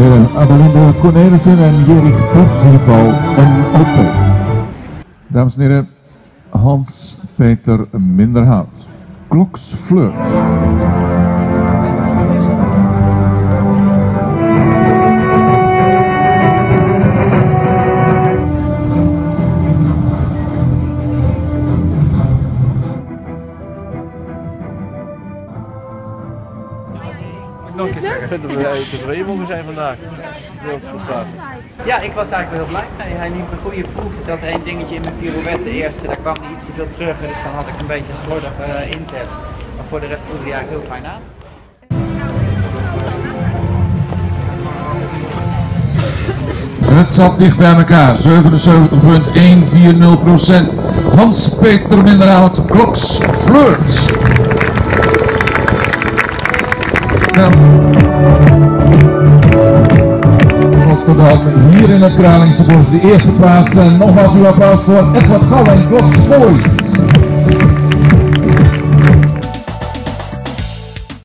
heren, Adelinde Cornelissen en Jerich Percival en Open. Dames en heren, Hans-Peter Minderhout. Kloks Flirt. Nog een keer zeggen. Ik vind dat we tevreden mogen zijn vandaag. Prestaties. Ja, ik was eigenlijk wel heel blij mee. Hij liep een goede proef. Dat was één dingetje in mijn pirouette eerste. Daar kwam hij iets te veel terug. Dus dan had ik een beetje slordig inzet. Maar voor de rest voelde hij eigenlijk heel fijn aan. En het zat dicht bij elkaar. 77,140%. Hans-Peter Minderhout, Kloks Flirt. Nou, Rotterdam hier in het Kralingse Bos, de eerste plaats. En nogmaals uw applaus voor Edward Gouw en Kloks Boys.